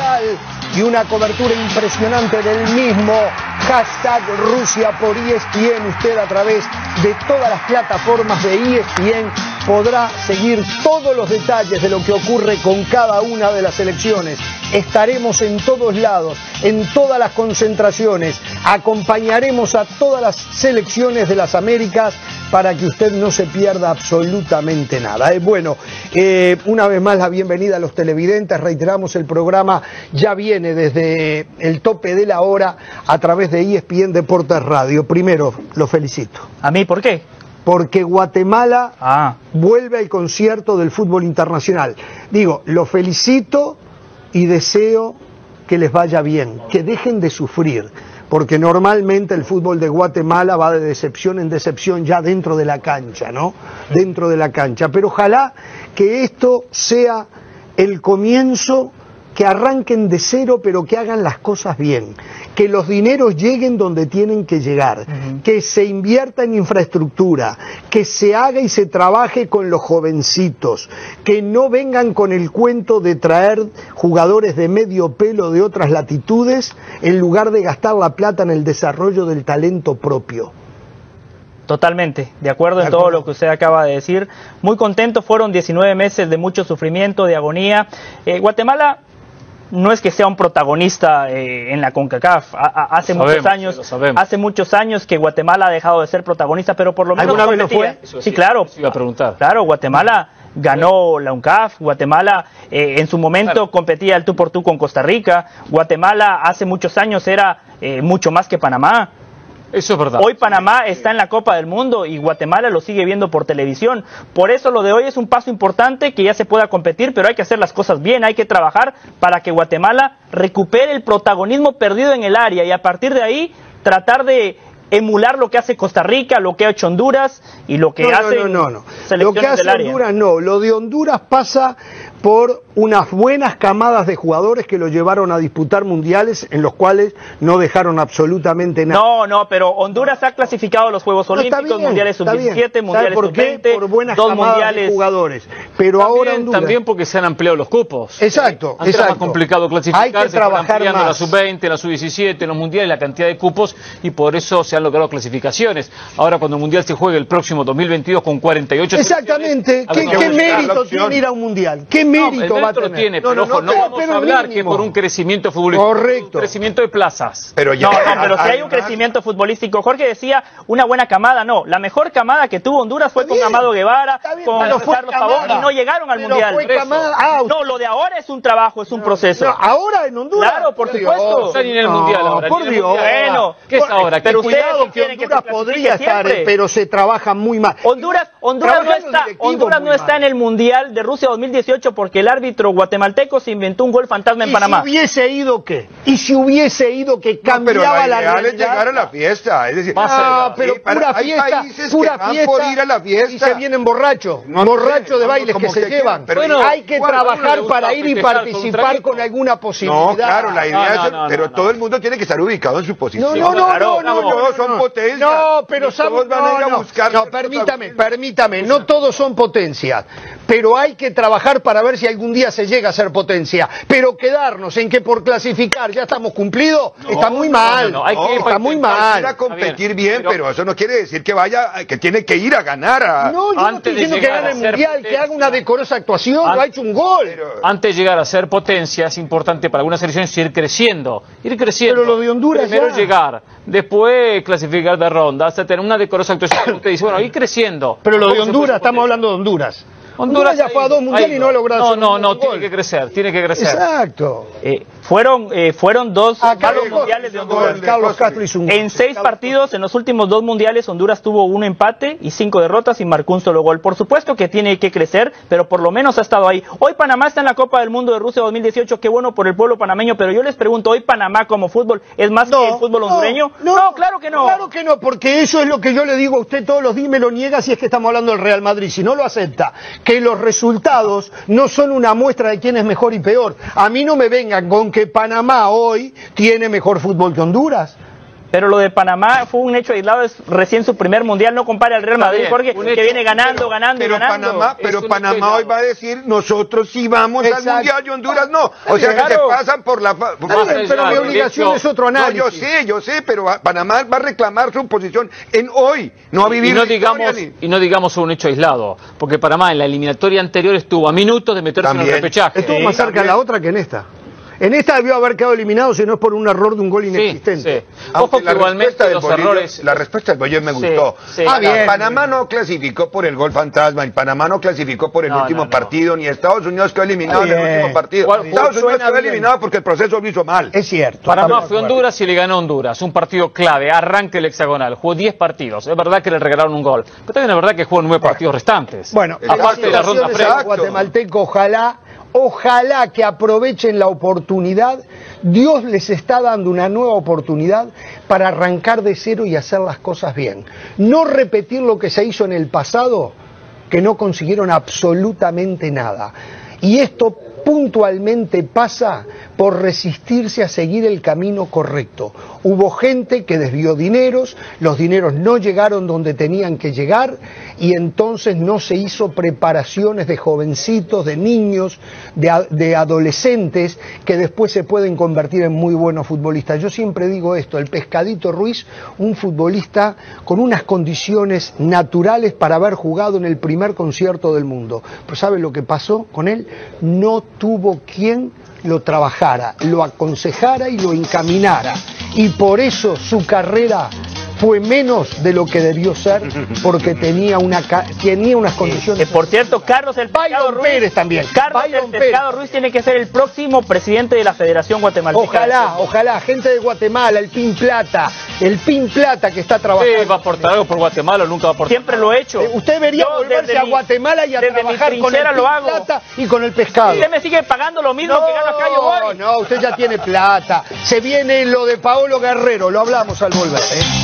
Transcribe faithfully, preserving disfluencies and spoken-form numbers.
Mundial y una cobertura impresionante del mismo. Hashtag Rusia por E S P N. Usted a través de todas las plataformas de E S P N podrá seguir todos los detalles de lo que ocurre con cada una de las selecciones. Estaremos en todos lados, en todas las concentraciones. Acompañaremos a todas las selecciones de las Américas para que usted no se pierda absolutamente nada. Eh, bueno, eh, una vez más la bienvenida a los televidentes. Reiteramos, el programa ya viene desde el tope de la hora a través de E S P N Deportes Radio. Primero, lo felicito. ¿A mí por qué? Porque Guatemala ah. vuelve al concierto del fútbol internacional. Digo, lo felicito y deseo que les vaya bien, que dejen de sufrir, porque normalmente el fútbol de Guatemala va de decepción en decepción ya dentro de la cancha, ¿no? Dentro de la cancha. Pero ojalá que esto sea el comienzo, que arranquen de cero, pero que hagan las cosas bien, que los dineros lleguen donde tienen que llegar, uh-huh. que se invierta en infraestructura, que se haga y se trabaje con los jovencitos, que no vengan con el cuento de traer jugadores de medio pelo de otras latitudes en lugar de gastar la plata en el desarrollo del talento propio. Totalmente, de acuerdo en todo lo que usted acaba de decir. Muy contento, fueron diecinueve meses de mucho sufrimiento, de agonía. Eh, Guatemala no es que sea un protagonista eh, en la CONCACAF. A, a, hace lo muchos sabemos, años, sí, hace muchos años que Guatemala ha dejado de ser protagonista, pero por lo menos ¿alguna vez lo fue? Sí, sí, claro. Eso iba a preguntar. Claro, Guatemala ganó la UNCAF, Guatemala eh, en su momento claro. competía el tú por tú con Costa Rica. Guatemala hace muchos años era eh, mucho más que Panamá. Eso es verdad. Hoy Panamá está en la Copa del Mundo y Guatemala lo sigue viendo por televisión. Por eso lo de hoy es un paso importante, que ya se pueda competir, pero hay que hacer las cosas bien, hay que trabajar para que Guatemala recupere el protagonismo perdido en el área y a partir de ahí tratar de emular lo que hace Costa Rica, lo que ha hecho Honduras y lo que no, hace no, no, no. selecciones lo que hace del área. Honduras no, lo de Honduras pasa por unas buenas camadas de jugadores que lo llevaron a disputar mundiales en los cuales no dejaron absolutamente nada. No, no, pero Honduras ha clasificado a los Juegos no, Olímpicos, bien, mundiales sub diecisiete, mundiales sub veinte, por buenas dos camadas mundiales de jugadores. Pero también, ahora Honduras... también porque se han ampliado los cupos. Exacto, Antes exacto. era más complicado clasificar, hay que se trabajar ampliando más. la sub veinte, la sub diecisiete, los mundiales, la cantidad de cupos y por eso se han logrado clasificaciones. Ahora cuando el mundial se juegue el próximo dos mil veintidós con cuarenta y ocho exactamente, ¿qué, qué mérito tiene ir a un mundial? ¿Qué mérito no, va a tener? Tiene, no, pero no, ojo, no, no, vamos pero a hablar mínimo. que por un crecimiento futbolístico, correcto, un crecimiento de plazas. Pero ya, no, no, pero si hay un además, crecimiento futbolístico. Jorge decía una buena camada, no, la mejor camada que tuvo Honduras fue con Amado Guevara, con Carlos Pavón y no llegaron al pero mundial. Fue camada, ah, no, lo de ahora es un trabajo, es un proceso. No, ahora en Honduras. Claro, por, por Dios. supuesto. No está ni en el no, mundial ahora. Por Dios. Bueno, ¿qué es ahora? Pero ustedes cuidado que Honduras que podría estar, siempre. pero se trabaja muy mal. Honduras, Honduras no está, Honduras no está en el mundial de Rusia dos mil dieciocho porque el árbitro guatemalteco se inventó un gol fantasma en ¿Y Panamá. si hubiese ido qué? ¿Y si hubiese ido que cambiaba no, pero la realidad? realidad? Es llegar a la fiesta, es decir, ah, pero sí, para, pura hay fiesta, países pura que van fiesta, por ir a la fiesta y se vienen borrachos, no borrachos sé, de bailes como que se que llevan. quieran, pero bueno, hay que igual, trabajar uno le para gusta ir y festejar con un participar traguito. con alguna posibilidad. No, claro, la idea No, no, es, no, pero no, todo no. el mundo tiene que estar ubicado en su posición. No, no, no, Claro, no, no, no, todos no, son no. potencias. No, pero Y sabe- todos van a ir a no, no, buscar no, ser permítame, protagonistas. permítame, no todos son potencias, pero hay que trabajar para ver si algún día se llega a ser potencia. Pero quedarnos en que por clasificar ya estamos cumplidos, No, está muy no, mal, no, no, hay que está muy Ir a mal. competir Bien, bien, pero- pero eso no quiere decir que vaya, que tiene que ir a ganar a... No, yo no Antes estoy de diciendo que llegar gane a el ser mundial, que potencia. haga una decorosa actuación, An- lo ha hecho un gol. Pero- Antes de llegar a ser potencia es importante para algunas selecciones ir creciendo, ir creciendo. Pero lo de Honduras Primero ya. llegar, después clasificar de ronda, hasta tener una decorosa actuación. Usted dice, bueno, ir creciendo. Pero lo de Tampoco se Honduras, puede estamos potencia. hablando de Honduras. Honduras ya fue a dos mundiales y no ha logrado No, hacer no, un no, gol. tiene que crecer, tiene que crecer. Exacto. Eh, fueron, eh, fueron dos Ah, malos Carlos mundiales de hizo gol. Honduras. Carlos Castro hizo un gol. En seis partidos, en los últimos dos mundiales, Honduras tuvo un empate y cinco derrotas y marcó un solo gol. Por supuesto que tiene que crecer, pero por lo menos ha estado ahí. Hoy Panamá está en la Copa del Mundo de Rusia dos mil dieciocho, qué bueno por el pueblo panameño, pero yo les pregunto, ¿hoy Panamá como fútbol es más que el fútbol hondureño? No, No, claro que no. Claro que no, porque eso es lo que yo le digo a usted todos los días y me lo niega si es que estamos hablando del Real Madrid, si no lo acepta, que los resultados no son una muestra de quién es mejor y peor. A mí no me vengan con que Panamá hoy tiene mejor fútbol que Honduras. Pero lo de Panamá fue un hecho aislado, es recién su primer mundial, no compare al Real Está Madrid, bien, Jorge, un que hecho, viene ganando, pero, ganando pero y ganando. Panamá, pero Es un Panamá hecho hoy va a decir, nosotros sí vamos Exacto. al mundial y Honduras no. O sea que se Claro. pasan por la... fa- Está bien, pero mi allá, obligación de hecho, es otro No, análisis. yo sé, yo sé, pero a- Panamá va a reclamar su posición en hoy, no a vivir Y no, la historia digamos, ni- y no digamos un hecho aislado, porque Panamá en la eliminatoria anterior estuvo a minutos de meterse También. en el repechaje. Estuvo Sí, más cerca también. la otra que en esta. En esta debió haber quedado eliminado si no es por un error de un gol Sí, inexistente. sí. Aunque Ojo que la igualmente respuesta del los Bolillo, errores... la respuesta del Bolillo me Sí, gustó. sí. Ah, Ahora, bien. Panamá no clasificó por el gol fantasma, y Panamá no clasificó por el No, último no, no. partido, ni Estados Unidos quedó eliminado en el Bien. último partido. ¿Cuál- Estados Unidos suena quedó bien? eliminado porque el proceso lo hizo mal. Es cierto. Panamá estamos de fue a acuerdo. Honduras y le ganó a Honduras, un partido clave, arranque el hexagonal, jugó diez partidos, es verdad que le regalaron un gol, pero también es verdad que jugó nueve partidos restantes. Bueno, aparte de la ronda felicitaciones previa. a los guatemaltecos, ojalá, ojalá que aprovechen la oportunidad. Dios les está dando una nueva oportunidad para arrancar de cero y hacer las cosas bien. No repetir lo que se hizo en el pasado, que no consiguieron absolutamente nada. Y esto puntualmente pasa por resistirse a seguir el camino correcto. Hubo gente que desvió dineros, los dineros no llegaron donde tenían que llegar y entonces no se hizo preparaciones de jovencitos, de niños, de, a- de adolescentes que después se pueden convertir en muy buenos futbolistas. Yo siempre digo esto, el Pescadito Ruiz, un futbolista con unas condiciones naturales para haber jugado en el primer concierto del mundo. Pero ¿sabe lo que pasó con él? No tuvo quien lo trabajara, lo aconsejara y lo encaminara. Y por eso su carrera fue menos de lo que debió ser, porque tenía, una, ca- tenía unas Que condiciones... por cierto, Carlos el Pescado Byron Ruiz, Pérez también. Carlos Byron el Pescado Ruiz tiene que ser el próximo presidente de la Federación Guatemalteca. Ojalá, ojalá, gente de Guatemala, el Pin Plata, el Pin Plata que está trabajando. Sí, va a aportar algo por Guatemala o nunca va a aportar. Siempre lo he hecho. Eh, Usted debería Yo volverse desde a mi- Guatemala y a desde mi trabajar con el trinchera Pin lo hago. Plata y con el pescado. Usted me sigue pagando lo mismo que gano acá, yo voy. No, usted ya tiene plata. Se viene lo de Paolo Guerrero, lo hablamos al volver. ¿eh?